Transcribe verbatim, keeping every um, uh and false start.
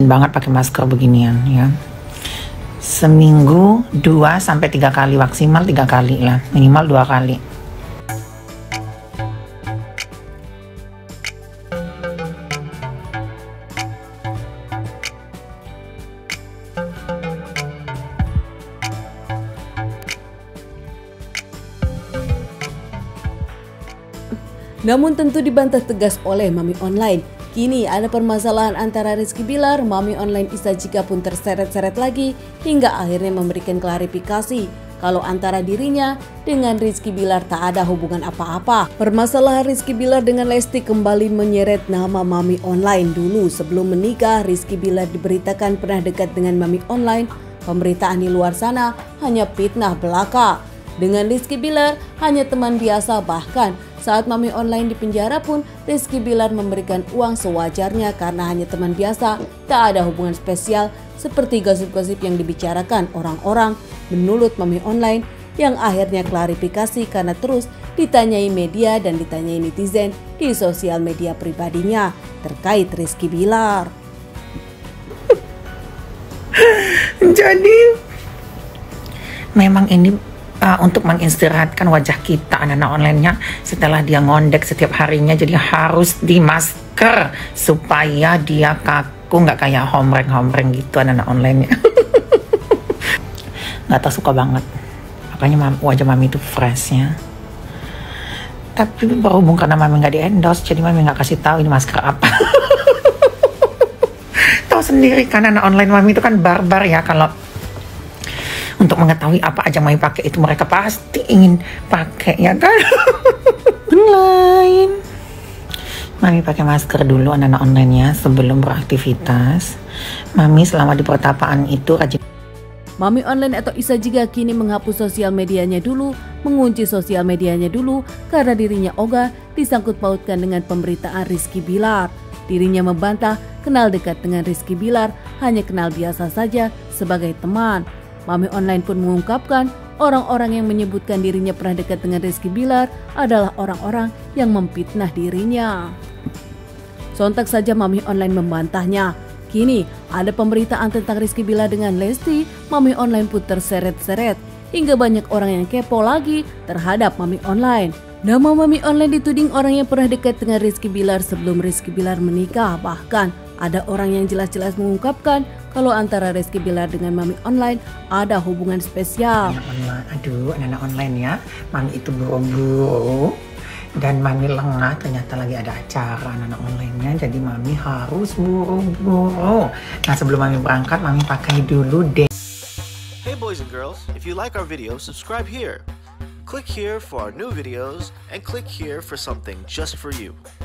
banget pakai masker beginian ya. Seminggu dua sampai tiga kali, maksimal tiga kali lah, minimal dua kali. Namun tentu dibantah tegas oleh Mami Online. Kini ada permasalahan antara Rizky Bilar, Mami Online Isa Jika pun terseret-seret lagi hingga akhirnya memberikan klarifikasi kalau antara dirinya dengan Rizky Bilar tak ada hubungan apa-apa. Permasalahan Rizky Bilar dengan Lesti kembali menyeret nama Mami Online. Dulu sebelum menikah, Rizky Bilar diberitakan pernah dekat dengan Mami Online. Pemberitaan di luar sana hanya fitnah belaka. Dengan Rizky Bilar hanya teman biasa, bahkan saat Mami Online di penjara pun Rizky Bilar memberikan uang sewajarnya karena hanya teman biasa, tak ada hubungan spesial seperti gosip-gosip yang dibicarakan orang-orang menurut Mami Online, yang akhirnya klarifikasi karena terus ditanyai media dan ditanyai netizen di sosial media pribadinya terkait Rizky Bilar. Jadi memang ini Uh, untuk mengistirahatkan wajah kita anak-anak online-nya setelah dia ngondek setiap harinya, jadi harus di masker supaya dia kaku, nggak kayak homreng-homreng gitu anak-anak online-nya. Nggak tahu, suka banget makanya mam, wajah mami itu fresh ya. Tapi berhubung karena mami nggak di endorse, jadi mami nggak kasih tahu ini masker apa. Tahu sendiri kan anak online mami itu kan barbar ya, kalau untuk mengetahui apa aja mami pakai itu mereka pasti ingin pakai ya kan. Online mami pakai masker dulu anak-anak online-nya sebelum beraktivitas. Mami selama di pertapaan itu rajin. Mami Online atau Isa Jika kini menghapus sosial medianya dulu, mengunci sosial medianya dulu karena dirinya ogah disangkut pautkan dengan pemberitaan Rizky Bilar. Dirinya membantah kenal dekat dengan Rizky Bilar, hanya kenal biasa saja sebagai teman. Mami Online pun mengungkapkan orang-orang yang menyebutkan dirinya pernah dekat dengan Rizky Bilar adalah orang-orang yang memfitnah dirinya. Sontak saja Mami Online membantahnya. Kini ada pemberitaan tentang Rizky Bilar dengan Lesti, Mami Online pun terseret-seret hingga banyak orang yang kepo lagi terhadap Mami Online. Nama Mami Online dituding orang yang pernah dekat dengan Rizky Bilar sebelum Rizky Bilar menikah. Bahkan ada orang yang jelas-jelas mengungkapkan kalau antara Rizky Bilar dengan Mami Online ada hubungan spesial. Anak-anak, aduh anak-anak online ya, Mami itu buru-buru dan Mami lengah, ternyata lagi ada acara anak-anak online-nya, jadi Mami harus buru-buru. Nah sebelum Mami berangkat, Mami pakai dulu deh. Hey boys and girls, if you like our video, subscribe here. Click here for our new videos and click here for something just for you.